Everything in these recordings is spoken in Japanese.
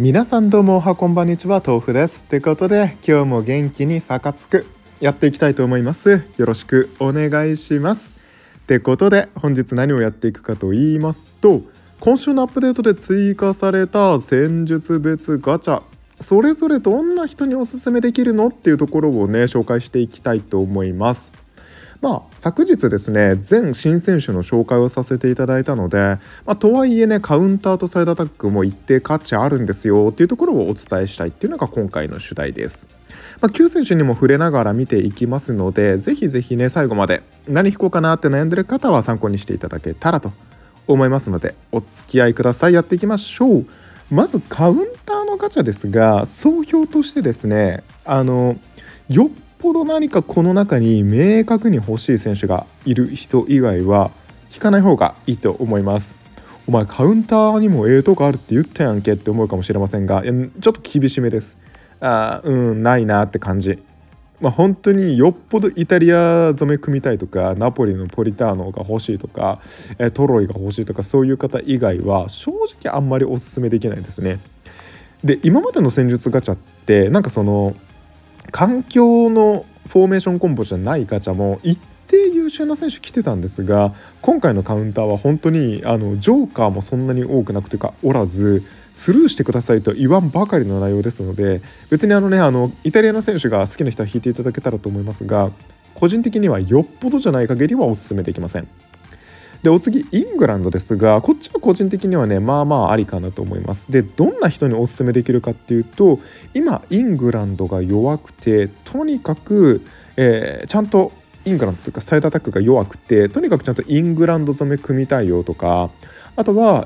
皆さんどうもおはこんばんにちは、豆腐です。ということで今日も元気にサカツクやっていきたいと思います。よろしくお願いします。ということで本日何をやっていくかと言いますと、今週のアップデートで追加された戦術別ガチャ、それぞれどんな人におすすめできるのっていうところをね紹介していきたいと思います。昨日ですね、全新選手の紹介をさせていただいたので、とはいえね、カウンターとサイドアタックも一定価値あるんですよっていうところをお伝えしたいっていうのが今回の主題です。旧選手にも触れながら見ていきますので、ぜひぜひね最後まで何引こうかなって悩んでる方は参考にしていただけたらと思いますので、お付き合いください。やっていきましょう。まずカウンターのガチャですが、総評としてですね、よっぽど何かこの中に明確に欲しい選手がいる人以外は引かない方がいいと思います。お前カウンターにもとこあるって言ったやんけって思うかもしれませんが、ちょっと厳しめです。ないなって感じ。本当によっぽどイタリア染め組みたいとか、ナポリのポリターノが欲しいとか、トロイが欲しいとか、そういう方以外は正直あんまりおすすめできないですね。で、今までの戦術ガチャってなんかその環境のフォーメーションコンボじゃないガチャも一定優秀な選手来てたんですが、今回のカウンターは本当にジョーカーもそんなに多くなくてかおらず、スルーしてくださいと言わんばかりの内容ですので、別にイタリアの選手が好きな人は引いていただけたらと思いますが、個人的にはよっぽどじゃない限りはおすすめできません。で、お次イングランドですが、こっちは個人的にはねありかなと思います。で、どんな人におすすめできるかっていうと、今イングランドが弱くて、とにかく、ちゃんとイングランドというかサイドアタックが弱くて、とにかくちゃんとイングランド染め組みたいよとか、あとは、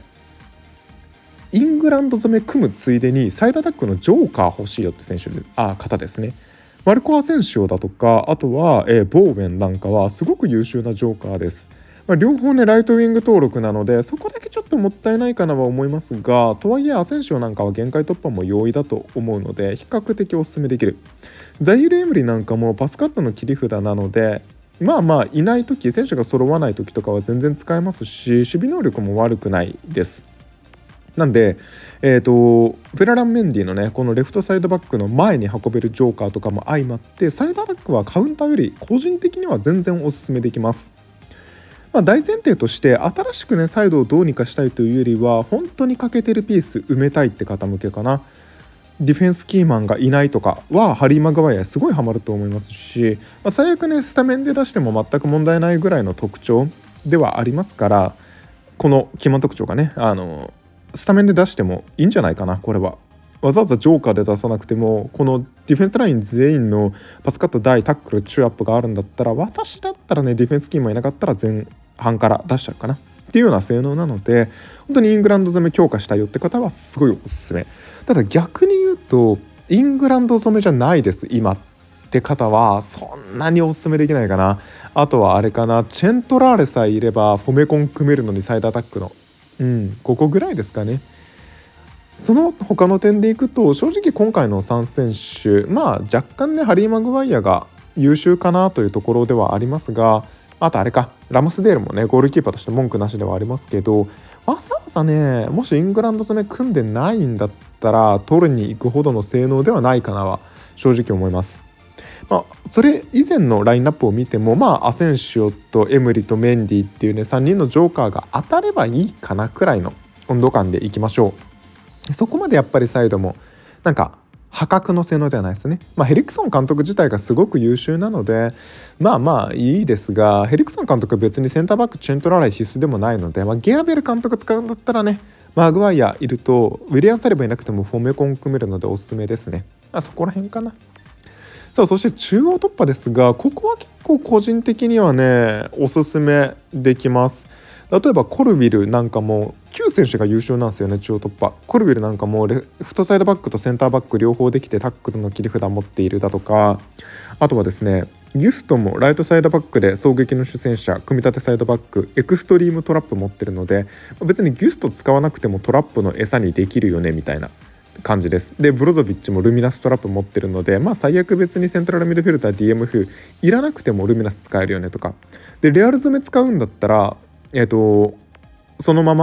イングランド染め組むついでにサイドアタックのジョーカー欲しいよって方ですね。マルコ・アセンシオだとか、あとは、ボーウェンなんかはすごく優秀なジョーカーです。両方ねライトウィング登録なので、そこだけちょっともったいないかなは思いますが、とはいえアセンシオなんかは限界突破も容易だと思うので比較的おすすめできる。ザイール・エムリなんかもパスカットの切り札なので、いない時、選手が揃わない時とかは全然使えますし、守備能力も悪くないです。なんで、フェララン・メンディのねこのレフトサイドバックの前に運べるジョーカーとかも相まって、サイドアタックはカウンターより個人的には全然おすすめできます。大前提として新しくねサイドをどうにかしたいというよりは、本当に欠けてるピース埋めたいって方向けかな。ディフェンスキーマンがいないとかはハリー・マグワイアすごいハマると思いますし、最悪ねスタメンで出しても全く問題ないぐらいの特徴ではありますから、この基盤特徴がねスタメンで出してもいいんじゃないかな。これはわざわざジョーカーで出さなくても、このディフェンスライン全員のパスカット、大タックル、チューアップがあるんだったら、私だったらねディフェンスキーマンいなかったら前半から出しちゃうかなっていうような性能なので、本当にイングランド攻め強化したいよって方はすごいおすすめ。ただ逆に言うとイングランド攻めじゃないです今って方はそんなにおすすめできないかな。あとはあれかな、チェントラーレさえいればフォメコン組めるのにサイドアタックのここぐらいですかね。その他の点でいくと、正直今回の3選手若干ねハリー・マグワイアが優秀かなというところではありますが、あとあれか、ラムスデールもねゴールキーパーとして文句なしではありますけど、わざわざねもしイングランド攻め組んでないんだったら取りに行くほどの性能ではないかなは正直思います。それ以前のラインナップを見ても、アセンシオとエムリとメンディっていうね3人のジョーカーが当たればいいかなくらいの温度感でいきましょう。そこまでやっぱりサイドもなんか破格の性能ではないですね。ヘリクソン監督自体がすごく優秀なのでいいですが、ヘリクソン監督は別にセンターバックチェントラライ必須でもないので、ゲアベル監督使うんだったらねマグワイアいるとウィリアン・サリバいなくてもフォメコン組めるのでおすすめですね。そこら辺かな。そして中央突破ですが、ここは結構個人的にはねおすすめできます。例えばコルビルなんかも9選手が優秀なんですよね。中央突破コルビルなんかもレフトサイドバックとセンターバック両方できてタックルの切り札持っているだとか、あとはですねギュストもライトサイドバックで狙撃の主戦車、組み立てサイドバック、エクストリームトラップ持ってるので、別にギュスト使わなくてもトラップの餌にできるよねみたいな感じです。でブロゾビッチもルミナストラップ持ってるので、最悪別にセントラルミッドフィルター DMF いらなくてもルミナス使えるよねとかで、レアル詰め使うんだったらそのまま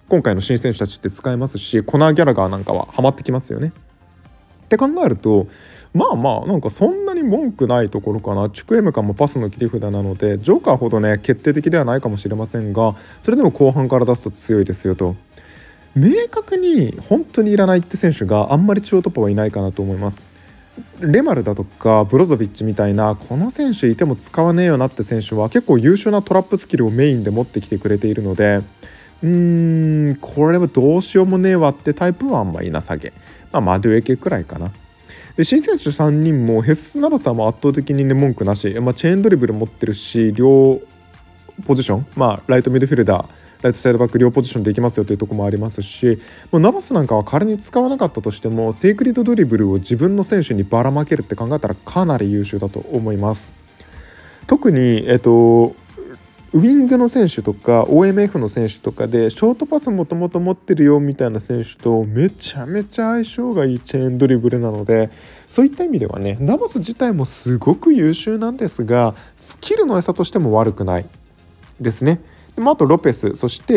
今回の新選手たちって使えますし、コナー・ギャラガーなんかはハマってきますよね。って考えるとなんかそんなに文句ないところかな。チュクエムカもパスの切り札なのでジョーカーほどね決定的ではないかもしれませんが、それでも後半から出すと強いですよと。明確に本当にいらないって選手があんまり中央突破はいないかなと思います。レマルだとかブロゾビッチみたいなこの選手いても使わねえよなって選手は結構優秀なトラップスキルをメインで持ってきてくれているので、これはどうしようもねえわってタイプはあんまいなさげ、マドゥエケくらいかな。で新選手3人もヘッス・ナバサも圧倒的にね文句なし、チェーンドリブル持ってるし、両ポジション、ライトミッドフィルダーライトサイドバック両ポジションできますよというところもありますし、もうナバスなんかは仮に使わなかったとしてもセークリッドドリブルを自分の選手にばらまけるって考えたらかなり優秀だと思います。特に、ウィングの選手とか OMF の選手とかでショートパスもともと持ってるよみたいな選手とめちゃめちゃ相性がいいチェーンドリブルなので、そういった意味ではねナバス自体もすごく優秀なんですが、スキルの餌としても悪くないですね。あとロペス、そして、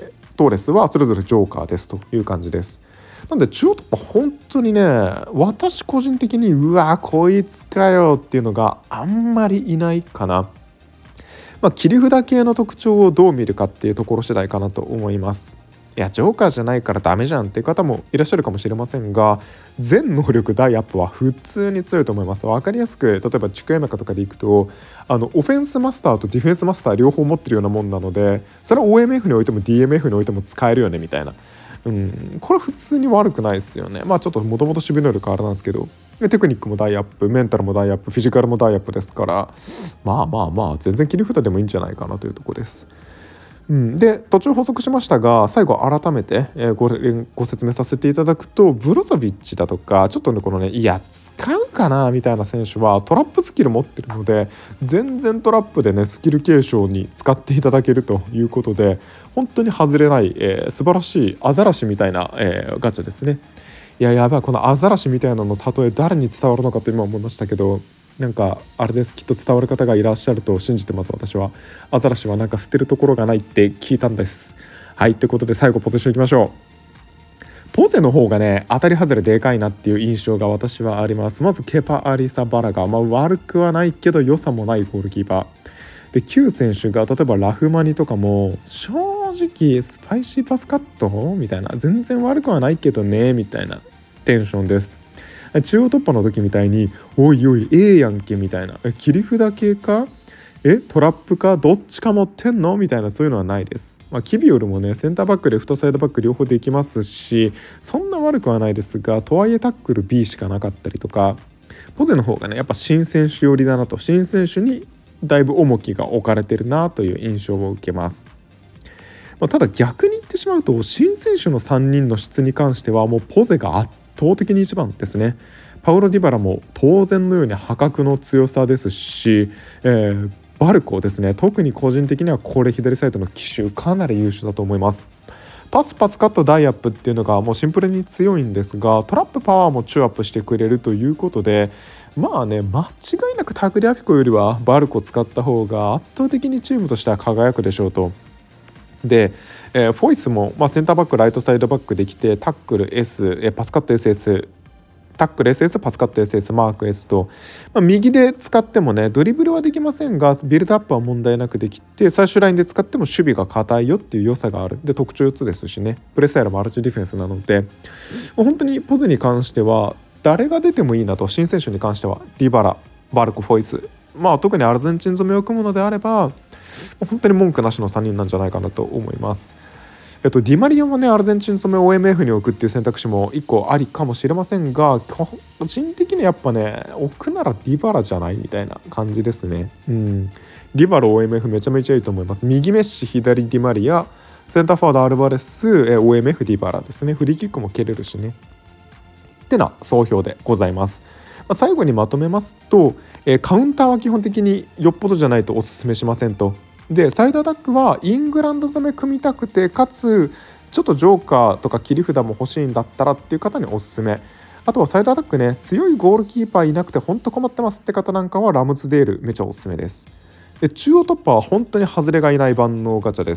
トーレスはそれぞれジョーカーですという感じです。なんで中央突破本当にね、私個人的にこいつかよっていうのがあんまりいないかな。切り札系の特徴をどう見るかっていうところ次第かなと思います。いやジョーカーじゃないからダメじゃんっていう方もいらっしゃるかもしれませんが、全能力大アップは普通に強いと思います。分かりやすく例えばチュクエメカとかでいくとオフェンスマスターとディフェンスマスター両方持ってるようなもんなので、それは OMF においても DMF においても使えるよねみたいな、これは普通に悪くないですよね。ちょっともともと守備能力あれなんですけど、テクニックも大アップ、メンタルも大アップ、フィジカルも大アップですから、全然切り札でもいいんじゃないかなというところです。で途中補足しましたが、最後改めて、ご説明させていただくと、ブロゾビッチだとかちょっとねこのね使うかなみたいな選手はトラップスキル持ってるので、全然トラップでねスキル継承に使っていただけるということで、本当に外れない、素晴らしいアザラシみたいな、ガチャですね。やばい、このアザラシみたいなの例え誰に伝わるのかと今思いましたけど、なんかあれです、きっと伝わる方がいらっしゃると信じてます。私はアザラシはなんか捨てるところがないって聞いたんです。はいということで最後ポゼッションいきましょう。ポゼの方がね当たり外れでかいなっていう印象が私はあります。まずケパ・アリサ・バラガ、悪くはないけど良さもないゴールキーパーで、旧選手が例えばラフマニとかも正直スパイシーパスカットみたいな、全然悪くはないけどねみたいなテンションです。中央突破の時みたいにおいおいやんけみたいな、切り札系かトラップかどっちか持ってんのみたいな、そういうのはないです。キビオルもねセンターバックレフトサイドバック両方できますし、そんな悪くはないですが、とはいえタックル B しかなかったりとか、ポゼの方がねやっぱ新選手寄りだなと、新選手にだいぶ重きが置かれてるなという印象を受けます。ただ逆に言ってしまうと、新選手の3人の質に関してはもうポゼが圧倒的に一番ですね。パウロ・ディバラも当然のように破格の強さですし、バルコですね、特に個人的にはこれ左サイドの奇襲かなり優秀だと思います。パスカットダイアップっていうのがもうシンプルに強いんですが、トラップパワーもチューアップしてくれるということで、間違いなくタグリアピコよりはバルコ使った方が圧倒的にチームとしては輝くでしょうと。で、フォイスも、センターバックライトサイドバックできて、タックル S、パスカット SS、タックル SS、パスカット SS、マーク S と、右で使ってもねドリブルはできませんがビルドアップは問題なくできて、最終ラインで使っても守備が硬いよっていう良さがある。で特徴4つですしね、プレスやらマルチディフェンスなので、本当にポゼに関しては誰が出てもいいなと。新選手に関してはディバラ、バルコ、フォイス、特にアルゼンチン染めを組むのであれば本当に文句なしの3人なんじゃないかなと思います。ディマリアもねアルゼンチン染め OMF に置くっていう選択肢も1個ありかもしれませんが、個人的にやっぱね置くならディバラじゃないみたいな感じですね。ディバラ OMF めちゃめちゃいいと思います。右メッシ、左ディマリア、センターフォワードアルバレス、OMF ディバラですね。フリーキックも蹴れるしねってな総評でございます。最後にまとめますと、カウンターは基本的によっぽどじゃないとおすすめしませんと。でサイドアタックはイングランド攻め組みたくて、かつちょっとジョーカーとか切り札も欲しいんだったらっていう方におすすめ。あとはサイドアタックね、強いゴールキーパーいなくて本当困ってますって方なんかはラムズデールめちゃおすすめです。で中央突破は本当に外れがいない万能ガチャです。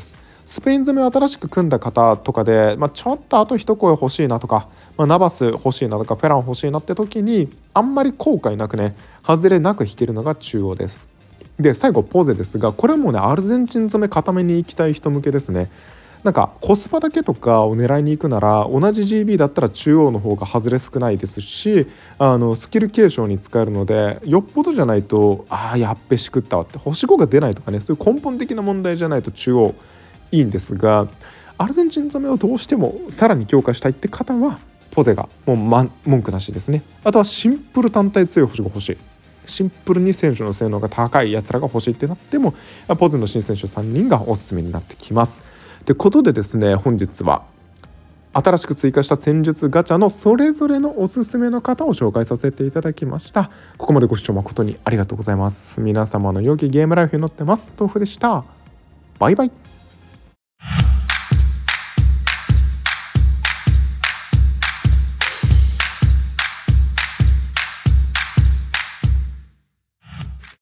スペイン攻めを新しく組んだ方とかで、ちょっとあと一声欲しいなとか、ナバス欲しいなとかフェラン欲しいなって時にあんまり後悔なくね、外れなく引けるのが中央です。で最後ポゼですが、これもねアルゼンチン攻め固めに行きたい人向けですね。なんかコスパだけとかを狙いに行くなら、同じ GB だったら中央の方が外れ少ないですし、スキル継承に使えるので、よっぽどじゃないとやっべしくったわって星5が出ないとかね、そういう根本的な問題じゃないと中央いいんですが、アルゼンチン攻めをどうしてもさらに強化したいって方はポゼがもう文句なしですね。あとはシンプル単体強い星が欲しい、シンプルに選手の性能が高いやつらが欲しいってなっても、ポゼの新選手3人がおすすめになってきます。ということでですね、本日は新しく追加した戦術ガチャのそれぞれのおすすめの方を紹介させていただきました。ここまでご視聴誠にありがとうございます。皆様の良きゲームライフに乗ってます。豆腐でした。バイバイ。